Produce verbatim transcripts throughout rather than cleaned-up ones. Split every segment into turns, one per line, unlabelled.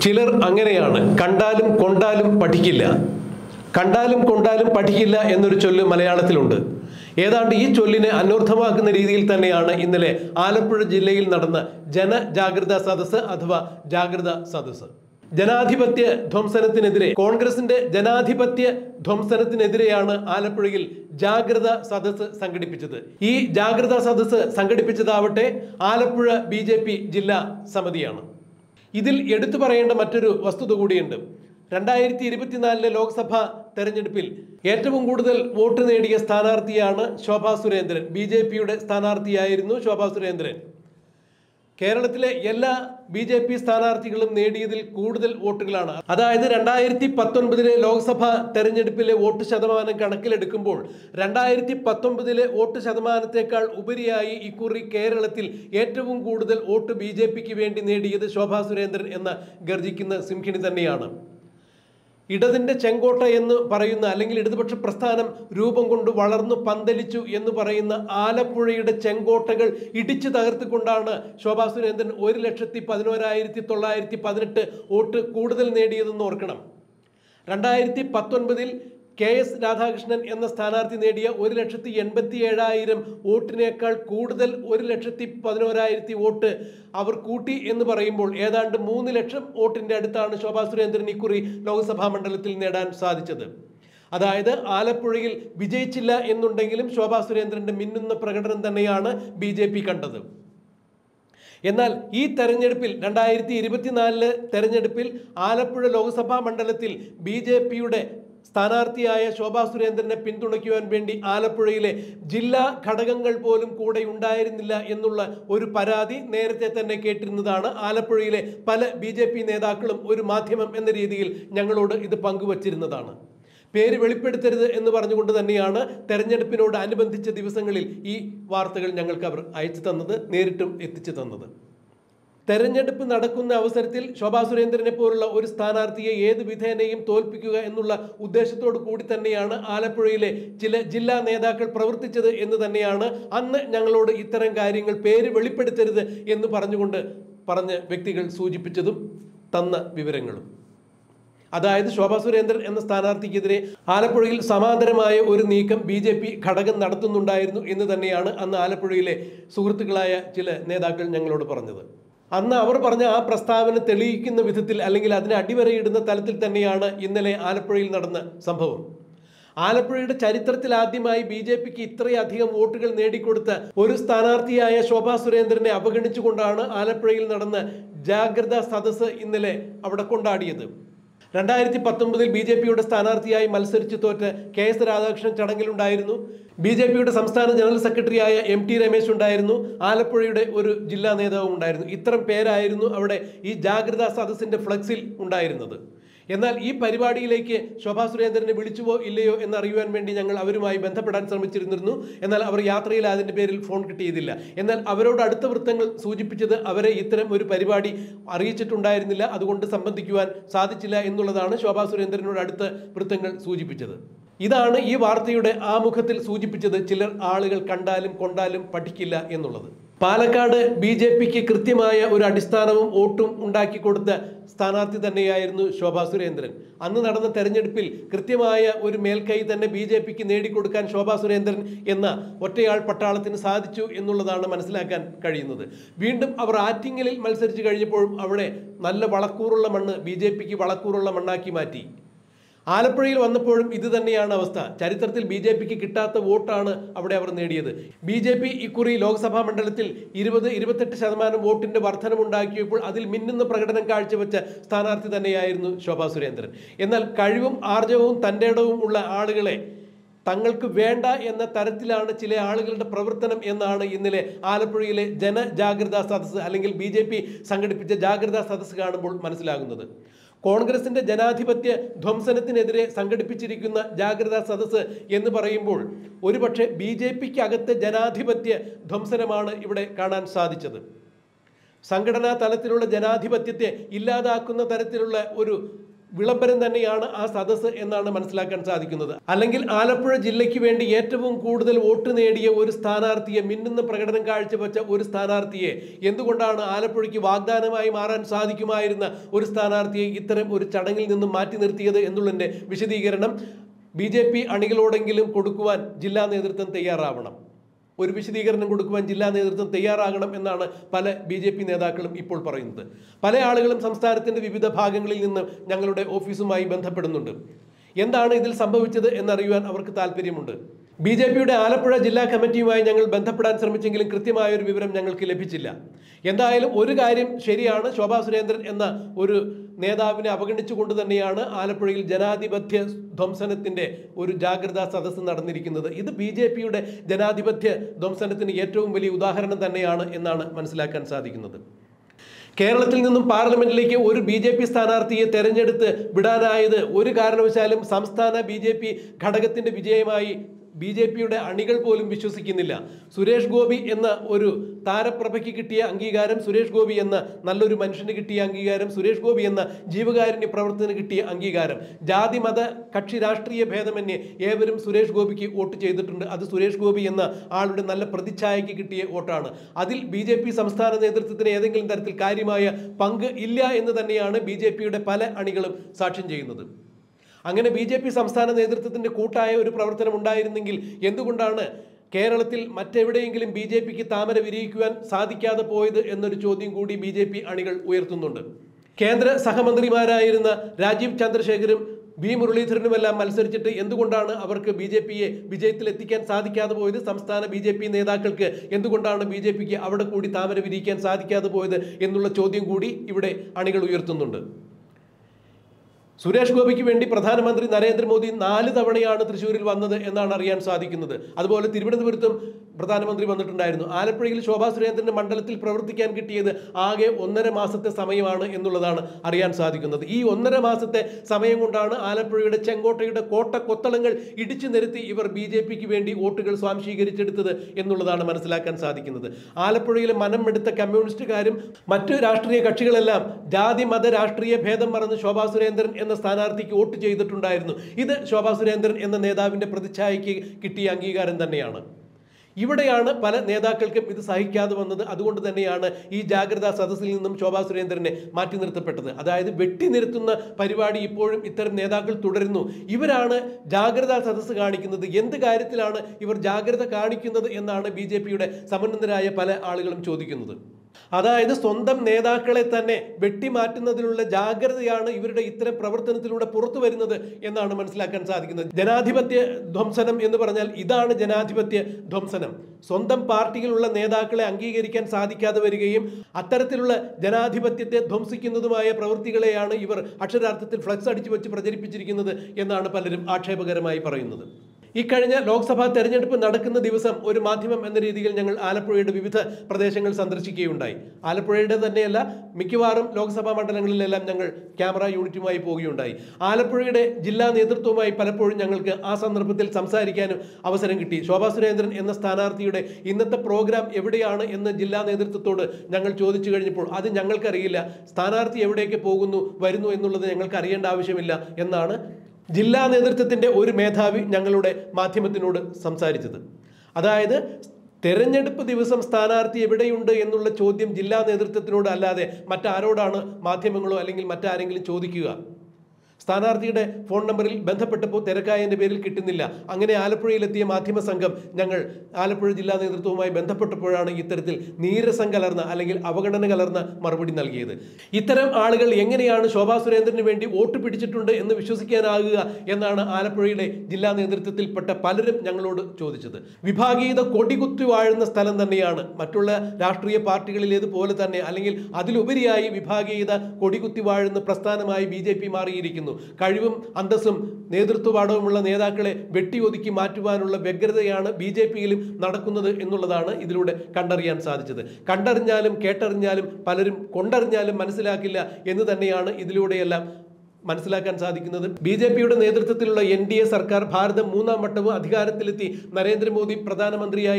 ചിലർ അങ്ങനെയാണ്, കണ്ടാലും കൊണ്ടാലും പഠിക്കില്ല. കണ്ടാലും കൊണ്ടാലും പഠിക്കില്ല എന്നൊരു ചൊല്ല് മലയാളത്തിലുണ്ട്. ഏതാണ്ട് ഈ ചൊല്ലിനെ അന്വർത്ഥമാക്കുന്ന രീതിയിൽ തന്നെയാണ് ഇന്നലെ ആലപ്പുഴ ജില്ലയിൽ നടന്ന ജനജാഗ്രതാ സദസ്സ് അഥവാ ജാഗ്രത സദസ്സ്. ജനാധിപത്യ ധ്വംസനത്തിനെതിരെ, കോൺഗ്രസിന്റെ ജനാധിപത്യ ധ്വംസനത്തിനെതിരെയാണ് ആലപ്പുഴയിൽ ജാഗ്രത സദസ്സ് സംഘടിപ്പിച്ചത്. ഈ ജാഗ്രതാ സദസ്സ് സംഘടിപ്പിച്ചതാവട്ടെ ആലപ്പുഴ ബി ജെ പി ജില്ലാ സമിതിയാണ്. ഇതിൽ എടുത്തു പറയേണ്ട മറ്റൊരു വസ്തുത കൂടിയുണ്ട്. രണ്ടായിരത്തി ഇരുപത്തിനാലിലെ ലോക്സഭാ തെരഞ്ഞെടുപ്പിൽ ഏറ്റവും കൂടുതൽ വോട്ട് നേടിയ സ്ഥാനാർത്ഥിയാണ് ശോഭാ സുരേന്ദ്രൻ. ബി ജെ പിയുടെ സ്ഥാനാർത്ഥിയായിരുന്നു ശോഭാ സുരേന്ദ്രൻ. കേരളത്തിലെ എല്ലാ ബി ജെ പി സ്ഥാനാർത്ഥികളും നേടിയതിൽ കൂടുതൽ വോട്ടുകളാണ്. അതായത് രണ്ടായിരത്തി പത്തൊൻപതിലെ ലോക്സഭാ തെരഞ്ഞെടുപ്പിലെ വോട്ട് ശതമാനം കണക്കിലെടുക്കുമ്പോൾ രണ്ടായിരത്തി പത്തൊൻപതിലെ വോട്ട് ശതമാനത്തെക്കാൾ ഉപരിയായി ഇക്കുറി കേരളത്തിൽ ഏറ്റവും കൂടുതൽ വോട്ട് ബി ജെ പിക്ക് വേണ്ടി നേടിയത് ശോഭാ സുരേന്ദ്രൻ എന്ന ഗർജിക്കുന്ന സിംഹിണി തന്നെയാണ്. ഇടതിൻ്റെ ചെങ്കോട്ട എന്ന് പറയുന്ന, അല്ലെങ്കിൽ ഇടതുപക്ഷ പ്രസ്ഥാനം രൂപം കൊണ്ട് വളർന്നു പന്തലിച്ചു എന്ന് പറയുന്ന ആലപ്പുഴയുടെ ചെങ്കോട്ടകൾ ഇടിച്ചു തകർത്തുകൊണ്ടാണ് ശോഭാ സുരേന്ദ്രൻ ഒരു ലക്ഷത്തി പതിനോരായിരത്തി തൊള്ളായിരത്തി പതിനെട്ട് വോട്ട് കൂടുതൽ നേടിയതെന്ന് ഓർക്കണം. രണ്ടായിരത്തി പത്തൊൻപതിൽ കെ എസ് രാധാകൃഷ്ണൻ എന്ന സ്ഥാനാർത്ഥി നേടിയ ഒരു ലക്ഷത്തി എൺപത്തി ഏഴായിരം വോട്ടിനേക്കാൾ കൂടുതൽ ഒരു ലക്ഷത്തി പതിനോരായിരത്തി വോട്ട് അവർ കൂട്ടി എന്ന് പറയുമ്പോൾ ഏതാണ്ട് മൂന്ന് ലക്ഷം വോട്ടിൻ്റെ അടുത്താണ് ശോഭാ സുരേന്ദ്രൻ ഇക്കുറി ലോക്സഭാ മണ്ഡലത്തിൽ നേടാൻ സാധിച്ചത്. അതായത് ആലപ്പുഴയിൽ വിജയിച്ചില്ല എന്നുണ്ടെങ്കിലും ശോഭാ സുരേന്ദ്രൻ്റെ മിന്നുന്ന പ്രകടനം തന്നെയാണ് ബി ജെ പി കണ്ടത്. എന്നാൽ ഈ തെരഞ്ഞെടുപ്പിൽ, രണ്ടായിരത്തി ഇരുപത്തിനാലിലെ തെരഞ്ഞെടുപ്പിൽ ആലപ്പുഴ ലോക്സഭാ മണ്ഡലത്തിൽ ബി ജെ പിയുടെ സ്ഥാനാർത്ഥിയായ ശോഭാ സുരേന്ദ്രനെ പിന്തുണയ്ക്കുവാൻ വേണ്ടി ആലപ്പുഴയിലെ ജില്ലാ ഘടകങ്ങൾ പോലും കൂടെ ഉണ്ടായിരുന്നില്ല എന്നുള്ള ഒരു പരാതി നേരത്തെ തന്നെ കേട്ടിരുന്നതാണ്. ആലപ്പുഴയിലെ പല ബി ജെ പി നേതാക്കളും ഒരു മാധ്യമം എന്ന രീതിയിൽ ഞങ്ങളോട് ഇത് പങ്കുവച്ചിരുന്നതാണ്. പേര് വെളിപ്പെടുത്തരുത് എന്ന് പറഞ്ഞുകൊണ്ട് തന്നെയാണ് തെരഞ്ഞെടുപ്പിനോട് അനുബന്ധിച്ച ദിവസങ്ങളിൽ ഈ വാർത്തകൾ ഞങ്ങൾക്ക് അവർ അയച്ചു തന്നത്, നേരിട്ടും എത്തിച്ചു തന്നത്. തെരഞ്ഞെടുപ്പ് നടക്കുന്ന അവസരത്തിൽ ശോഭാ സുരേന്ദ്രനെ പോലുള്ള ഒരു സ്ഥാനാർത്ഥിയെ ഏത് വിധേനയും തോൽപ്പിക്കുക എന്നുള്ള ഉദ്ദേശത്തോടു കൂടി തന്നെയാണ് ആലപ്പുഴയിലെ ചില ജില്ലാ നേതാക്കൾ പ്രവർത്തിച്ചത് എന്ന് തന്നെയാണ് അന്ന് ഞങ്ങളോട് ഇത്തരം കാര്യങ്ങൾ പേര് വെളിപ്പെടുത്തരുത് എന്ന് പറഞ്ഞുകൊണ്ട് പറഞ്ഞ വ്യക്തികൾ സൂചിപ്പിച്ചതും തന്ന വിവരങ്ങളും. അതായത് ശോഭാ സുരേന്ദ്രൻ എന്ന സ്ഥാനാർത്ഥിക്കെതിരെ ആലപ്പുഴയിൽ സമാന്തരമായ ഒരു നീക്കം ബി ജെ പി ഘടകം നടത്തുന്നുണ്ടായിരുന്നു എന്ന് തന്നെയാണ് അന്ന് ആലപ്പുഴയിലെ സുഹൃത്തുക്കളായ ചില നേതാക്കൾ ഞങ്ങളോട് പറഞ്ഞത്. അന്ന് അവർ പറഞ്ഞ ആ പ്രസ്താവന തെളിയിക്കുന്ന വിധത്തിൽ, അല്ലെങ്കിൽ അതിനെ അടിവരയിടുന്ന തലത്തിൽ തന്നെയാണ് ഇന്നലെ ആലപ്പുഴയിൽ നടന്ന സംഭവം. ആലപ്പുഴയുടെ ചരിത്രത്തിൽ ആദ്യമായി ബി ജെ പിക്ക് ഇത്രയധികം വോട്ടുകൾ നേടിക്കൊടുത്ത ഒരു സ്ഥാനാർത്ഥിയായ ശോഭാ സുരേന്ദ്രനെ അവഗണിച്ചുകൊണ്ടാണ് ആലപ്പുഴയിൽ നടന്ന ജാഗ്രതാ സദസ്സ് ഇന്നലെ അവിടെ കൊണ്ടാടിയത്. രണ്ടായിരത്തി പത്തൊമ്പതിൽ ബി ജെ പിയുടെ സ്ഥാനാർത്ഥിയായി മത്സരിച്ച് തോറ്റ് കെ എസ് രാധാകൃഷ്ണൻ ചടങ്ങിലുണ്ടായിരുന്നു. ബി ജെ പിയുടെ സംസ്ഥാന ജനറൽ സെക്രട്ടറിയായ എം ടി രമേശ് ഉണ്ടായിരുന്നു. ആലപ്പുഴയുടെ ഒരു ജില്ലാ നേതാവും ഉണ്ടായിരുന്നു. ഇത്തരം പേരായിരുന്നു അവിടെ ഈ ജാഗ്രതാ സദസ്സിന്റെ ഫ്ലക്സിൽ ഉണ്ടായിരുന്നത്. എന്നാൽ ഈ പരിപാടിയിലേക്ക് ശോഭാ സുരേന്ദ്രനെ വിളിച്ചുവോ ഇല്ലയോ എന്നറിയുവാൻ വേണ്ടി ഞങ്ങൾ അവരുമായി ബന്ധപ്പെടാൻ ശ്രമിച്ചിരുന്നിരുന്നു. എന്നാൽ അവർ യാത്രയിൽ അതിൻ്റെ പേരിൽ ഫോൺ കിട്ടിയതില്ല. എന്നാൽ അവരോട് അടുത്ത വൃത്തങ്ങൾ സൂചിപ്പിച്ചത് അവരെ ഇത്തരം ഒരു പരിപാടി അറിയിച്ചിട്ടുണ്ടായിരുന്നില്ല, അതുകൊണ്ട് സംബന്ധിക്കുവാൻ സാധിച്ചില്ല എന്നുള്ളതാണ് ശോഭാ സുരേന്ദ്രനോട് അടുത്ത വൃത്തങ്ങൾ സൂചിപ്പിച്ചത്. ഇതാണ് ഈ വാർത്തയുടെ ആമുഖത്തിൽ സൂചിപ്പിച്ചത്, ചിലർ ആളുകൾ കണ്ടാലും കൊണ്ടാലും പഠിക്കില്ല എന്നുള്ളത്. പാലക്കാട് ബി ജെ പിക്ക് കൃത്യമായ ഒരു അടിസ്ഥാനവും വോട്ടും ഉണ്ടാക്കി കൊടുത്ത സ്ഥാനാർത്ഥി തന്നെയായിരുന്നു ശോഭാ സുരേന്ദ്രൻ. അന്ന് നടന്ന തെരഞ്ഞെടുപ്പിൽ കൃത്യമായ ഒരു മേൽക്കൈ തന്നെ ബി ജെ പിക്ക് നേടിക്കൊടുക്കാൻ ശോഭാ സുരേന്ദ്രൻ എന്ന ഒറ്റയാൾ പട്ടാളത്തിന് സാധിച്ചു എന്നുള്ളതാണ് മനസ്സിലാക്കാൻ കഴിയുന്നത്. വീണ്ടും അവർ ആറ്റിങ്ങലിൽ മത്സരിച്ച് കഴിഞ്ഞപ്പോഴും അവിടെ നല്ല വളക്കൂറുള്ള മണ്ണ് ബി ജെ പിക്ക് വളക്കൂറുള്ള മണ്ണാക്കി മാറ്റി. ആലപ്പുഴയിൽ വന്നപ്പോഴും ഇത് തന്നെയാണ് അവസ്ഥ. ചരിത്രത്തിൽ ബി ജെ പിക്ക് കിട്ടാത്ത വോട്ടാണ് അവിടെ അവർ നേടിയത്. ബി ജെ പി ഇക്കുറി ലോക്സഭാ മണ്ഡലത്തിൽ ഇരുപത് ഇരുപത്തെട്ട് ശതമാനം വോട്ടിന്റെ വർധനമുണ്ടാക്കിയപ്പോൾ അതിൽ മിന്നുന്ന പ്രകടനം കാഴ്ചവെച്ച സ്ഥാനാർത്ഥി തന്നെയായിരുന്നു ശോഭാ സുരേന്ദ്രൻ. എന്നാൽ കഴിവും ആർജവവും തൻ്റെ ഇടവും ഉള്ള ആളുകളെ തങ്ങൾക്ക് വേണ്ട എന്ന തരത്തിലാണ് ചില ആളുകളുടെ പ്രവർത്തനം എന്നാണ് ഇന്നലെ ആലപ്പുഴയിലെ ജനജാഗ്രതാ സദസ്സ്, അല്ലെങ്കിൽ ബി ജെ പി സംഘടിപ്പിച്ച ജാഗ്രതാ സദസ്സ് കാണുമ്പോൾ മനസ്സിലാകുന്നത്. കോൺഗ്രസിന്റെ ജനാധിപത്യ ധ്വംസനത്തിനെതിരെ സംഘടിപ്പിച്ചിരിക്കുന്ന ജാഗ്രതാ സദസ്സ് എന്ന് പറയുമ്പോൾ ഒരുപക്ഷെ ബി ജെ പിക്ക് അകത്തെ ജനാധിപത്യ ധ്വംസനമാണ് ഇവിടെ കാണാൻ സാധിച്ചത്. സംഘടനാ തലത്തിലുള്ള ജനാധിപത്യത്തെ ഇല്ലാതാക്കുന്ന തരത്തിലുള്ള ഒരു വിളംബരം തന്നെയാണ് ആ സദസ്സ് എന്നാണ് മനസ്സിലാക്കാൻ സാധിക്കുന്നത്. അല്ലെങ്കിൽ ആലപ്പുഴ ജില്ലയ്ക്ക് വേണ്ടി ഏറ്റവും കൂടുതൽ വോട്ട് നേടിയ ഒരു സ്ഥാനാർത്ഥിയെ, മിന്നുന്ന പ്രകടനം കാഴ്ചവെച്ച ഒരു സ്ഥാനാർത്ഥിയെ, എന്തുകൊണ്ടാണ് ആലപ്പുഴയ്ക്ക് വാഗ്ദാനമായി മാറാൻ സാധിക്കുമായിരുന്ന ഒരു സ്ഥാനാർത്ഥിയെ ഇത്തരം ഒരു ചടങ്ങിൽ നിന്നും മാറ്റി നിർത്തിയത് എന്നുള്ളതിൻ്റെ വിശദീകരണം ബി ജെ പി അണികളോടെങ്കിലും കൊടുക്കുവാൻ ജില്ലാ നേതൃത്വം തയ്യാറാവണം. ഒരു വിശദീകരണം കൊടുക്കുവാൻ ജില്ലാ നേതൃത്വം തയ്യാറാകണം എന്നാണ് പല ബി ജെ പി നേതാക്കളും ഇപ്പോൾ പറയുന്നത്. പല ആളുകളും സംസ്ഥാനത്തിൻ്റെ വിവിധ ഭാഗങ്ങളിൽ നിന്ന് ഞങ്ങളുടെ ഓഫീസുമായി ബന്ധപ്പെടുന്നുണ്ട്. എന്താണ് ഇതിൽ സംഭവിച്ചത് എന്നറിയുവാൻ അവർക്ക് താല്പര്യമുണ്ട്. ബി ജെ പിയുടെ ആലപ്പുഴ ജില്ലാ കമ്മിറ്റിയുമായി ഞങ്ങൾ ബന്ധപ്പെടാൻ ശ്രമിച്ചെങ്കിലും കൃത്യമായ ഒരു വിവരം ഞങ്ങൾക്ക് ലഭിച്ചില്ല. എന്തായാലും ഒരു കാര്യം ശരിയാണ്, ശോഭാ സുരേന്ദ്രൻ എന്ന ഒരു നേതാവിനെ അവഗണിച്ചുകൊണ്ട് തന്നെയാണ് ആലപ്പുഴയിൽ ജനാധിപത്യ ധ്വംസനത്തിൻ്റെ ഒരു ജാഗ്രതാ സദസ്സ് നടന്നിരിക്കുന്നത്. ഇത് ബി ജെ പിയുടെ ജനാധിപത്യ ധ്വംസനത്തിന് ഏറ്റവും വലിയ ഉദാഹരണം തന്നെയാണ് എന്നാണ് മനസ്സിലാക്കാൻ സാധിക്കുന്നത്. കേരളത്തിൽ നിന്നും പാർലമെന്റിലേക്ക് ഒരു ബി ജെ പി സ്ഥാനാർത്ഥിയെ തെരഞ്ഞെടുത്ത് വിടാനായത് ഒരു കാരണവശാലും സംസ്ഥാന ബി ജെ പി ഘടകത്തിൻ്റെ വിജയമായി ബി ജെ പിയുടെ അണികൾ പോലും വിശ്വസിക്കുന്നില്ല. സുരേഷ് ഗോപി എന്ന ഒരു താരപ്രഭയ്ക്ക് കിട്ടിയ അംഗീകാരം, സുരേഷ് ഗോപി എന്ന നല്ലൊരു മനുഷ്യന് കിട്ടിയ അംഗീകാരം, സുരേഷ് ഗോപി എന്ന ജീവകാരുണ്യ പ്രവർത്തനത്തിന് കിട്ടിയ അംഗീകാരം, ജാതി മത കക്ഷി രാഷ്ട്രീയ ഭേദമന്യേ ഏവരും സുരേഷ് ഗോപിക്ക് വോട്ട് ചെയ്തിട്ടുണ്ട്. അത് സുരേഷ് ഗോപി എന്ന ആളുടെ നല്ല പ്രതിച്ഛായയ്ക്ക് കിട്ടിയ വോട്ടാണ്. അതിൽ ബി ജെ പി സംസ്ഥാന നേതൃത്വത്തിന് ഏതെങ്കിലും തരത്തിൽ കാര്യമായ പങ്ക് ഇല്ല എന്ന് തന്നെയാണ് ബി ജെ പിയുടെ പല അണികളും സാക്ഷ്യം ചെയ്യുന്നത്. അങ്ങനെ ബി ജെ പി സംസ്ഥാന നേതൃത്വത്തിൻ്റെ കൂട്ടായ ഒരു പ്രവർത്തനം ഉണ്ടായിരുന്നെങ്കിൽ എന്തുകൊണ്ടാണ് കേരളത്തിൽ മറ്റെവിടെയെങ്കിലും ബി ജെ പിക്ക് താമര വിരിയിക്കുവാൻ സാധിക്കാതെ പോയത് എന്നൊരു ചോദ്യം കൂടി ബി ജെ പി അണികൾ ഉയർത്തുന്നുണ്ട്. കേന്ദ്ര സഹമന്ത്രിമാരായിരുന്ന രാജീവ് ചന്ദ്രശേഖരും വി മുരളീധരനുമെല്ലാം മത്സരിച്ചിട്ട് എന്തുകൊണ്ടാണ് അവർക്ക് ബി ജെ പിയെ വിജയത്തിൽ എത്തിക്കാൻ സാധിക്കാതെ പോയത്? സംസ്ഥാന ബി ജെ പി നേതാക്കൾക്ക് എന്തുകൊണ്ടാണ് ബി ജെ പിക്ക് അവിടെ കൂടി താമര വിരിയിക്കാൻ സാധിക്കാതെ പോയത് എന്നുള്ള ചോദ്യം കൂടി ഇവിടെ അണികൾ ഉയർത്തുന്നുണ്ട്. സുരേഷ് ഗോപിക്ക് വേണ്ടി പ്രധാനമന്ത്രി നരേന്ദ്രമോദി നാല് തവണയാണ് തൃശ്ശൂരിൽ വന്നത് എന്നാണ് അറിയാൻ സാധിക്കുന്നത്. അതുപോലെ തിരുവനന്തപുരത്തും പ്രധാനമന്ത്രി വന്നിട്ടുണ്ടായിരുന്നു. ആലപ്പുഴയിൽ ശോഭാ സുരേന്ദ്രന്റെ മണ്ഡലത്തിൽ പ്രവർത്തിക്കാൻ കിട്ടിയത് ആകെ ഒന്നര മാസത്തെ സമയമാണ് എന്നുള്ളതാണ് അറിയാൻ സാധിക്കുന്നത്. ഈ ഒന്നര മാസത്തെ സമയം കൊണ്ടാണ് ആലപ്പുഴയുടെ ചെങ്കോട്ടയുടെ കോട്ട കൊത്തളങ്ങൾ ഇടിച്ചു നിരത്തി ഇവർ ബി ജെ പിക്ക് വേണ്ടി വോട്ടുകൾ സ്വാംശീകരിച്ചെടുത്തത് എന്നുള്ളതാണ് മനസ്സിലാക്കാൻ സാധിക്കുന്നത്. ആലപ്പുഴയിലെ മനം എടുത്ത കമ്മ്യൂണിസ്റ്റുകാരും മറ്റു രാഷ്ട്രീയ കക്ഷികളെല്ലാം ജാതി മത രാഷ്ട്രീയ ഭേദം മറന്ന് ശോഭാ സുരേന്ദ്രൻ എന്ന സ്ഥാനാർത്ഥിക്ക് വോട്ട് ചെയ്തിട്ടുണ്ടായിരുന്നു. ഇത് ശോഭാ സുരേന്ദ്രൻ എന്ന നേതാവിൻ്റെ പ്രതിച്ഛായയ്ക്ക് കിട്ടിയ അംഗീകാരം തന്നെയാണ്. ഇവിടെയാണ് പല നേതാക്കൾക്കും ഇത് സഹിക്കാതെ വന്നത്. അതുകൊണ്ട് തന്നെയാണ് ഈ ജാഗ്രതാ സദസ്സിൽ നിന്നും ശോഭാ സുരേന്ദ്രനെ മാറ്റി നിർത്തപ്പെട്ടത്. അതായത് വെട്ടി നിർത്തുന്ന പരിപാടി ഇപ്പോഴും ഇത്തരം നേതാക്കൾ തുടരുന്നു. ഇവരാണ് ജാഗ്രതാ സദസ്സ് കാണിക്കുന്നത്. എന്ത് കാര്യത്തിലാണ് ഇവർ ജാഗ്രത കാണിക്കുന്നത് എന്നാണ് ബി ജെ പിയുടെ സമന്നതരായ പല ആളുകളും ചോദിക്കുന്നത്. അതായത് സ്വന്തം നേതാക്കളെ തന്നെ വെട്ടിമാറ്റുന്നതിലുള്ള ജാഗ്രതയാണ് ഇവരുടെ ഇത്തരം പ്രവർത്തനത്തിലൂടെ പുറത്തു വരുന്നത് എന്നാണ് മനസ്സിലാക്കാൻ സാധിക്കുന്നത്. ജനാധിപത്യ ധ്വംസനം എന്ന് പറഞ്ഞാൽ ഇതാണ് ജനാധിപത്യ ധ്വംസനം. സ്വന്തം പാർട്ടിയിലുള്ള നേതാക്കളെ അംഗീകരിക്കാൻ സാധിക്കാതെ വരികയും അത്തരത്തിലുള്ള ജനാധിപത്യത്തെ ധ്വംസിക്കുന്നതുമായ പ്രവൃത്തികളെയാണ് ഇവർ അക്ഷരാർത്ഥത്തിൽ ഫ്ലക്സ് അടിച്ചു വെച്ച് പ്രചരിപ്പിച്ചിരിക്കുന്നത് എന്നാണ് പലരും ആക്ഷേപകരമായി പറയുന്നത്. ഇക്കഴിഞ്ഞ ലോക്സഭാ തെരഞ്ഞെടുപ്പ് നടക്കുന്ന ദിവസം ഒരു മാധ്യമം എന്ന രീതിയിൽ ഞങ്ങൾ ആലപ്പുഴയുടെ വിവിധ പ്രദേശങ്ങൾ സന്ദർശിക്കുകയുണ്ടായി. ആലപ്പുഴയുടെ തന്നെയല്ല, മിക്കവാറും ലോക്സഭാ മണ്ഡലങ്ങളിലെല്ലാം ഞങ്ങൾ ക്യാമറ യൂണിറ്റുമായി പോവുകയുണ്ടായി. ആലപ്പുഴയുടെ ജില്ലാ നേതൃത്വവുമായി പലപ്പോഴും ഞങ്ങൾക്ക് ആ സന്ദർഭത്തിൽ സംസാരിക്കാനും അവസരം കിട്ടി. ശോഭാ സുരേന്ദ്രൻ എന്ന സ്ഥാനാർത്ഥിയുടെ ഇന്നത്തെ പ്രോഗ്രാം എവിടെയാണ് എന്ന് ജില്ലാ നേതൃത്വത്തോട് ഞങ്ങൾ ചോദിച്ചു കഴിഞ്ഞപ്പോൾ അത് ഞങ്ങൾക്കറിയില്ല, സ്ഥാനാർത്ഥി എവിടേക്ക് പോകുന്നു വരുന്നു എന്നുള്ളത് ഞങ്ങൾക്ക് അറിയേണ്ട ആവശ്യമില്ല എന്നാണ് ജില്ലാ നേതൃത്വത്തിൻ്റെ ഒരു മേധാവി ഞങ്ങളുടെ മാധ്യമത്തിനോട് സംസാരിച്ചത്. അതായത് തെരഞ്ഞെടുപ്പ് ദിവസം സ്ഥാനാർത്ഥി എവിടെയുണ്ട് എന്നുള്ള ചോദ്യം ജില്ലാ നേതൃത്വത്തിനോട് അല്ലാതെ മറ്റാരോടാണ് മാധ്യമങ്ങളോ അല്ലെങ്കിൽ മറ്റാരെങ്കിലും ചോദിക്കുക? സ്ഥാനാർത്ഥിയുടെ ഫോൺ നമ്പറിൽ ബന്ധപ്പെട്ടപ്പോൾ തിരക്കായതിൻ്റെ പേരിൽ കിട്ടുന്നില്ല. അങ്ങനെ ആലപ്പുഴയിലെത്തിയ മാധ്യമ സംഘം ഞങ്ങൾ ആലപ്പുഴ ജില്ലാ നേതൃത്വവുമായി ബന്ധപ്പെട്ടപ്പോഴാണ് ഇത്തരത്തിൽ നീരസം കലർന്ന അല്ലെങ്കിൽ അവഗണന കലർന്ന മറുപടി നൽകിയത്. ഇത്തരം ആളുകൾ എങ്ങനെയാണ് ശോഭാ സുരേന്ദ്രന് വേണ്ടി വോട്ട് പിടിച്ചിട്ടുണ്ട് എന്ന് വിശ്വസിക്കാനാകുക എന്നാണ് ആലപ്പുഴയിലെ ജില്ലാ നേതൃത്വത്തിൽപ്പെട്ട പലരും ഞങ്ങളോട് ചോദിച്ചത്. വിഭാഗീയത കൊടികുത്തി വാഴുന്ന സ്ഥലം തന്നെയാണ്. മറ്റുള്ള രാഷ്ട്രീയ പാർട്ടികളിലേതുപോലെ തന്നെ അല്ലെങ്കിൽ അതിലുപരിയായി വിഭാഗീയത കൊടികുത്തി വാഴുന്ന പ്രസ്ഥാനമായി ബി ജെ പി മാറിയിരിക്കുന്നു. കഴിവും അന്തസ്സും നേതൃത്വപാഠവുമുള്ള നേതാക്കളെ വെട്ടിയൊതുക്കി മാറ്റുവാനുള്ള വ്യഗ്രതയാണ് ബി ജെ പിയിലും നടക്കുന്നത് എന്നുള്ളതാണ് ഇതിലൂടെ കണ്ടറിയാൻ സാധിച്ചത്. കണ്ടറിഞ്ഞാലും കേട്ടറിഞ്ഞാലും പലരും കൊണ്ടറിഞ്ഞാലും മനസ്സിലാക്കില്ല എന്ന് തന്നെയാണ് ഇതിലൂടെയെല്ലാം മനസ്സിലാക്കാൻ സാധിക്കുന്നത്. ബി ജെ പിയുടെ നേതൃത്വത്തിലുള്ള എൻ ഡി എ സർക്കാർ ഭാരതം മൂന്നാം വട്ടവും അധികാരത്തിലെത്തി നരേന്ദ്രമോദി പ്രധാനമന്ത്രിയായി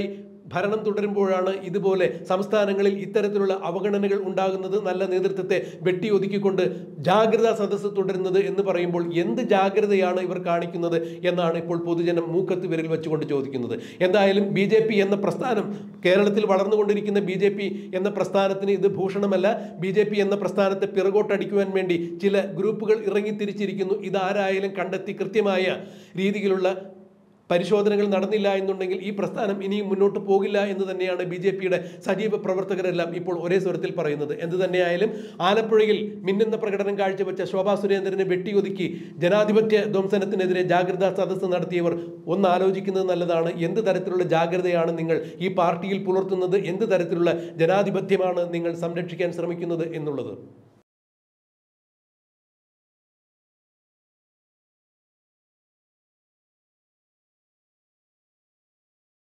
ഭരണം തുടരുമ്പോഴാണ് ഇതുപോലെ സംസ്ഥാനങ്ങളിൽ ഇത്തരത്തിലുള്ള അവഗണനകൾ ഉണ്ടാകുന്നത്, നല്ല നേതൃത്വത്തെ വെട്ടിയൊതുക്കിക്കൊണ്ട് ജാഗ്രതാ സദസ്സ് തുടരുന്നത് എന്ന് പറയുമ്പോൾ എന്ത് ജാഗ്രതയാണ് ഇവർ കാണിക്കുന്നത് എന്നാണ് ഇപ്പോൾ പൊതുജനം മൂക്കത്ത് വിരൽ വെച്ചുകൊണ്ട് ചോദിക്കുന്നത്. എന്തായാലും ബി ജെ പി എന്ന പ്രസ്ഥാനം, കേരളത്തിൽ വളർന്നുകൊണ്ടിരിക്കുന്ന ബി ജെ പി എന്ന പ്രസ്ഥാനത്തിന് ഇത് ഭൂഷണമല്ല. ബി ജെ പി എന്ന പ്രസ്ഥാനത്തെ പിറകോട്ടടിക്കുവാൻ വേണ്ടി ചില ഗ്രൂപ്പുകൾ ഇറങ്ങിത്തിരിച്ചിരിക്കുന്നു. ഇതാരായാലും കണ്ടെത്തി കൃത്യമായ രീതിയിലുള്ള പരിശോധനകൾ നടന്നില്ല എന്നുണ്ടെങ്കിൽ ഈ പ്രസ്ഥാനം ഇനിയും മുന്നോട്ട് പോകില്ല എന്ന് തന്നെയാണ് ബി ജെ പിയുടെ സജീവ പ്രവർത്തകരെല്ലാം ഇപ്പോൾ ഒരേ സ്വരത്തിൽ പറയുന്നത്. എന്ത് തന്നെയായാലും ആലപ്പുഴയിൽ മിന്നുന്ന പ്രകടനം കാഴ്ചവെച്ച ശോഭാ സുരേന്ദ്രനെ വെട്ടിയൊതുക്കി ജനാധിപത്യ ധ്വംസനത്തിനെതിരെ ജാഗ്രതാ സദസ്സ് നടത്തിയവർ ഒന്ന് ആലോചിക്കുന്നത് നല്ലതാണ്. എന്ത് തരത്തിലുള്ള ജാഗ്രതയാണ് നിങ്ങൾ ഈ പാർട്ടിയിൽ പുലർത്തുന്നത്, എന്ത് തരത്തിലുള്ള ജനാധിപത്യമാണ് നിങ്ങൾ സംരക്ഷിക്കാൻ ശ്രമിക്കുന്നത് എന്നുള്ളത്.